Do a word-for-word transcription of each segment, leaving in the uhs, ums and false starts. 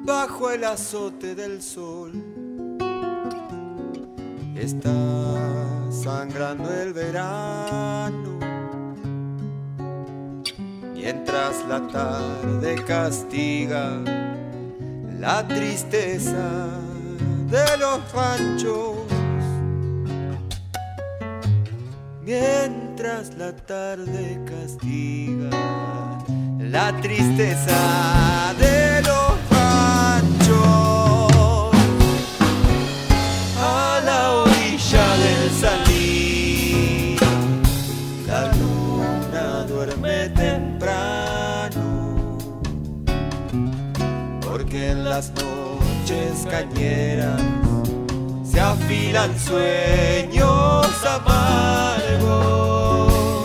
bajo el azote del sol. Está sangrando el verano, mientras la tarde castiga la tristeza de los ranchos. Mientras la tarde castiga la tristeza de los ranchos. A la orilla del Salí, la luna duerme temprano, porque en las noches cañeras se afilan sueños amargos,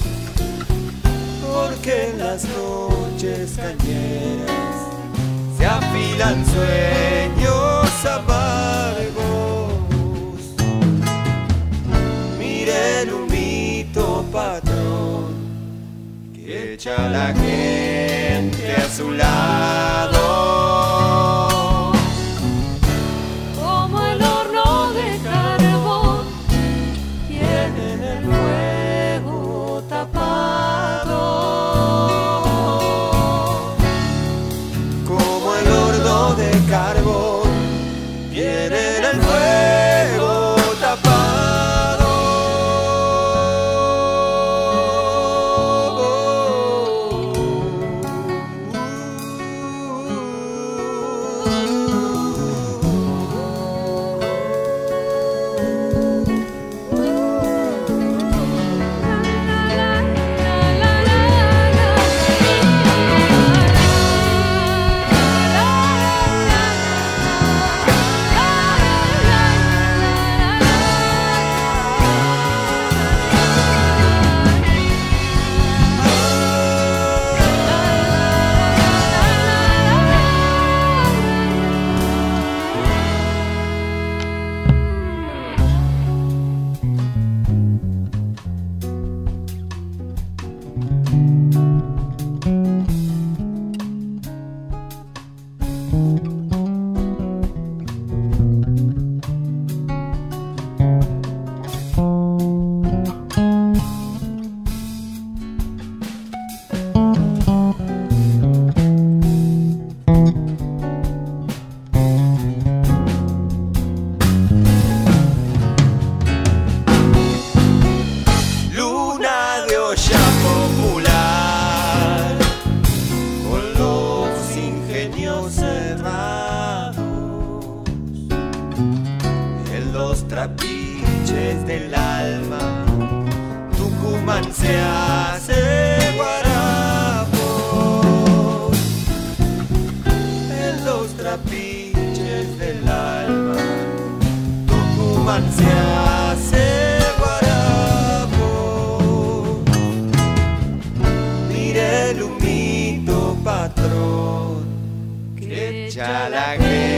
porque en las noches cañeras se afilan sueños amargos. Mire el humito, patrón, que echa la gente a su lado. Carbón viene en el fuego tapado. Los trapiches del alma, Tucumán se hace guarapo. En los trapiches del alma, Tucumán se hace guarapo. Mire el humito, patrón, que echa la gente